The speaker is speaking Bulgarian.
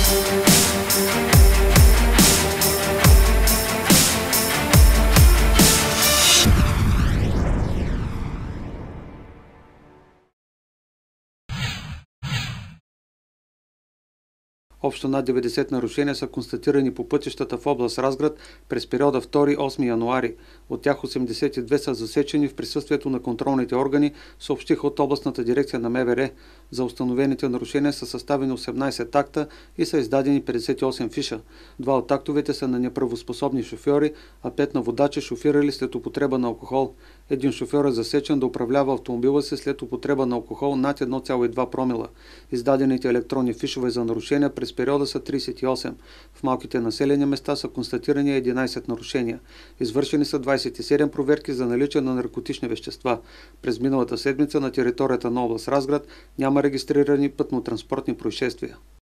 Общо над 90 нарушения са констатирани по пътищата в област Разград през периода 2-8 януари. От тях 82 са засечени в присъствието на контролните органи, съобщиха от областната дирекция на МВР. За установените нарушения са съставени 18 акта и са издадени 58 фиша. 2 от актовете са на неправоспособни шофьори, а 5 на водачи, шофирали след употреба на алкохол. Един шофьор е засечен да управлява автомобила си след употреба на алкохол над 1,2 промила. Издадените електронни фишове за нарушения през периода са 38. В малките населени места са констатирани 11 нарушения. Извършени са 27 проверки за наличие на наркотични вещества. През миналата седмица на територията на област Разград няма регистрирани пътно-транспортни происшествия.